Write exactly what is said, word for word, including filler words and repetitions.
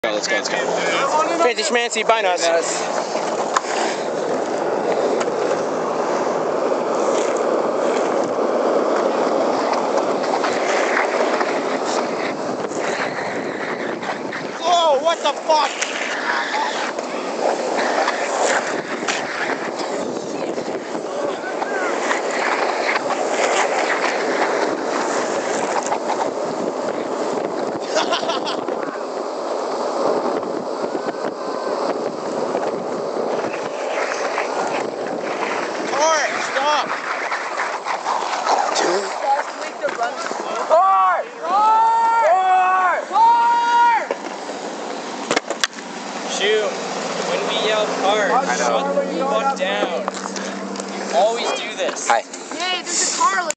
Let's go, let's go. Fancy schmancy, bye nuts. Whoa, what the fuck? Stop! Car! Car! Car! Shoom, when we yell car, shut the fuck down. You always do this. Hi. Yay, there's a car.